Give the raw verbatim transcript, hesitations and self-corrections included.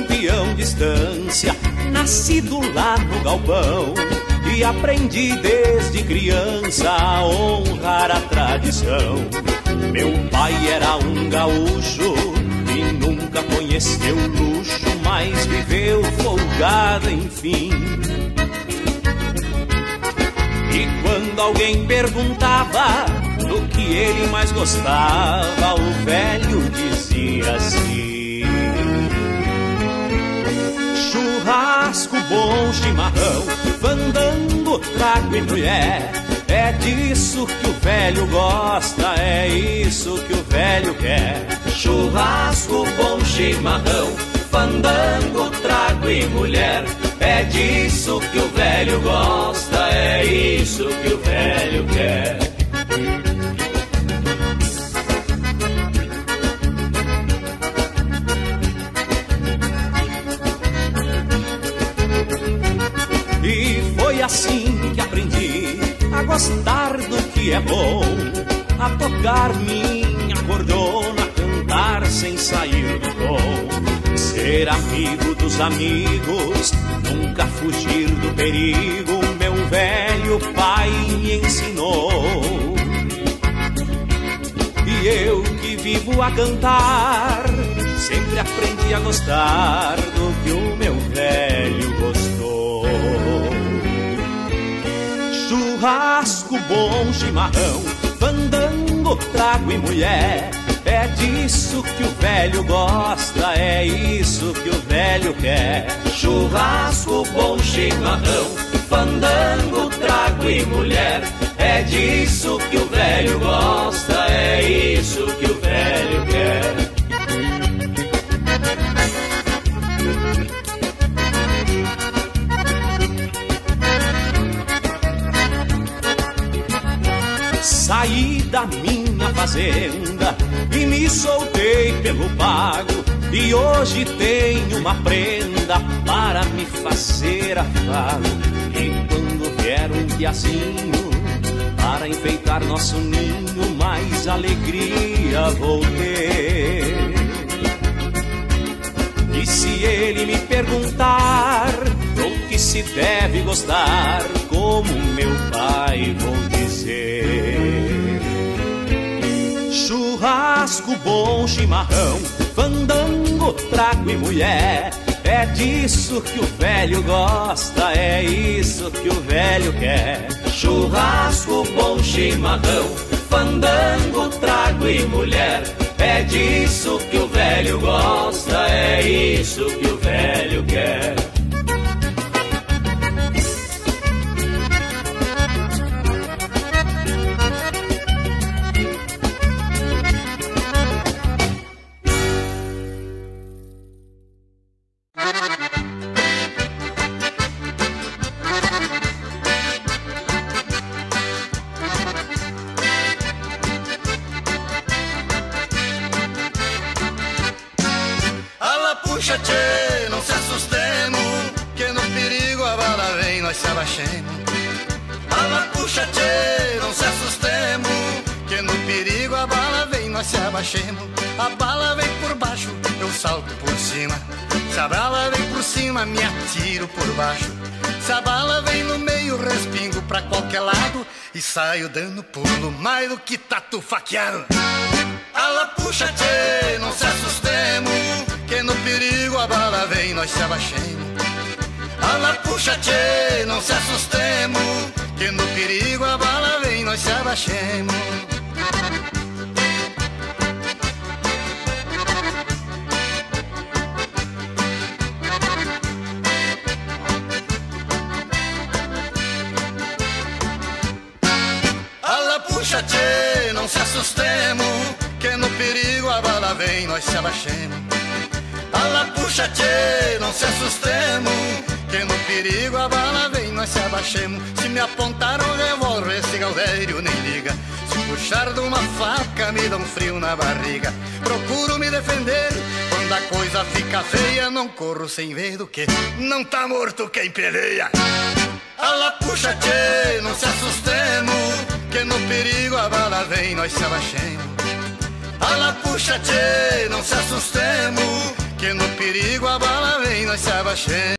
um peão de estância, nascido lá no galpão, e aprendi desde criança a honrar a tradição. Meu pai era um gaúcho e nunca conheceu luxo, mas viveu folgado, enfim. E quando alguém perguntava do que ele mais gostava, o velho dizia assim: churrasco, bom chimarrão, fandango, trago e mulher. É disso que o velho gosta, é isso que o velho quer. Churrasco, bom chimarrão, fandango, trago e mulher. É disso que o velho gosta, é isso que o velho quer. E foi assim que aprendi a gostar do que é bom, a tocar minha cordona, cantar sem sair do tom, ser amigo dos amigos, nunca fugir do perigo, meu velho pai me ensinou. E eu que vivo a cantar, sempre aprendi a gostar do que o meu velho gostou. Churrasco, bom chimarrão, fandango, trago e mulher. É disso que o velho gosta, é isso que o velho quer. Churrasco, bom chimarrão, fandango, trago e mulher. É disso que o velho gosta, é isso que o velho quer. Saí da minha fazenda e me soltei pelo pago, e hoje tenho uma prenda para me fazer afago. E quando vier um piazinho para enfeitar nosso ninho, mais alegria vou ter. E se ele me perguntar o que se deve gostar, como meu pai vou dizer: churrasco, bom chimarrão, fandango, trago e mulher. É disso que o velho gosta, é isso que o velho quer. Churrasco, bom chimarrão, fandango, trago e mulher. É disso que o velho gosta, é isso que o velho quer. Puxa, tchê, não se assustemos, que no perigo a bala vem, nós se abaixemos. Ala, puxa, tchê, não se assustemos, que no perigo a bala vem, nós se abaixemos. A bala vem por baixo, eu salto por cima. Se a bala vem por cima, me atiro por baixo. Se a bala vem no meio, respingo pra qualquer lado e saio dando pulo mais do que tatu faqueado. Ala, puxa, tchê, não se assustemos, que no perigo a bala vem, nós se abaixemos. Ala, puxa, tchê, não se assustemos, que no perigo a bala vem, nós se abaixemos. Ala, puxa, tchê, não se assustemos, que no perigo a bala vem, nós se abaixemos. Ala, puxa, tchê, não se assustemos, que no perigo a bala vem, nós se abaixemos. Se me apontar um revólver, esse gaudério nem liga. Se puxar de uma faca, me dá um frio na barriga. Procuro me defender, quando a coisa fica feia, não corro sem ver do que não tá morto quem peleia. Ala, puxa, tchê, não se assustemos, que no perigo a bala vem, nós se abaixemos. Ala, puxa, tchê, não se assustemos, que no perigo a bala vem, nós se abaixemos.